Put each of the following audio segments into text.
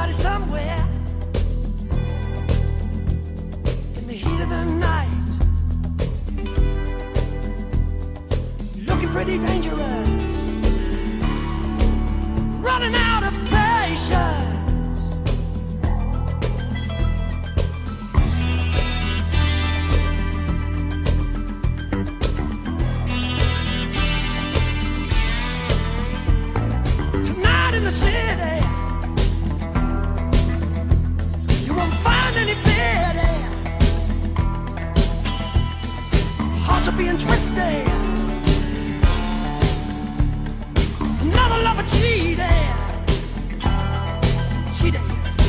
Somebody somewhere in the heat of the night, looking pretty dangerous, running out of patience. Tonight in the city, you won't find any pity. Hearts are being twisted, another lover cheated. Cheated.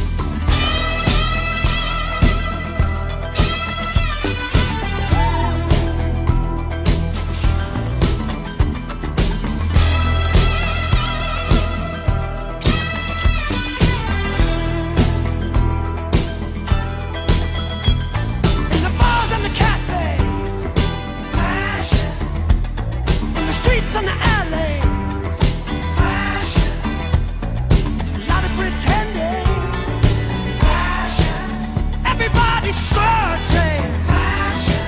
On the alleys, passion. A lot of pretending, passion. Everybody's searching, passion.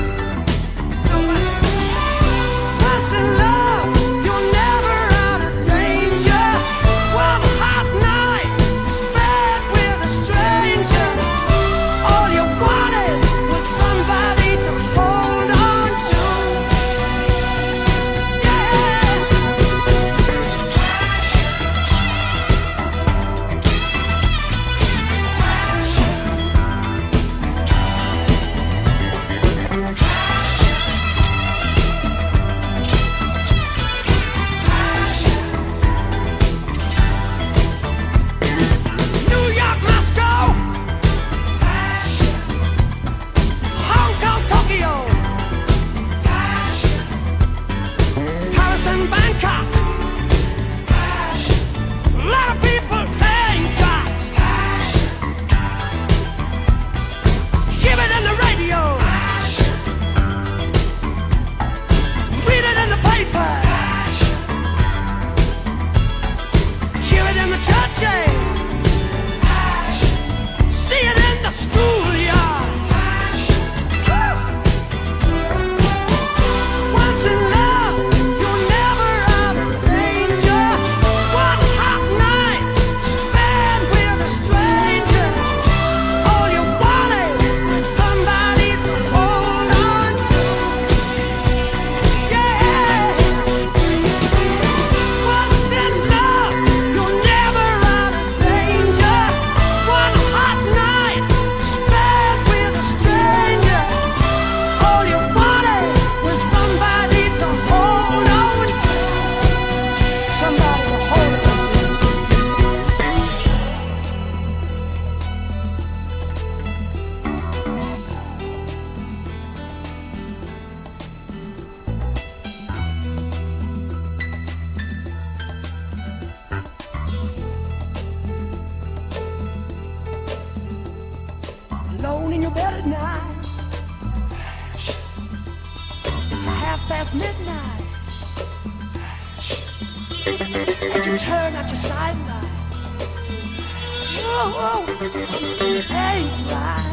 Once in love, you're never out of danger. One hot night spent with a stranger. All you wanted was somebody to hold on to. Bangkok, passion. A lot of people ain't got passion. Hear it in the radio, passion. Read it in the paper, passion. Hear it in the churches, passion. See it in the schoolyard, passion. Once in love, alone in your bed at night. It's midnight. As you turn out your sidelight, oh, something ain't right.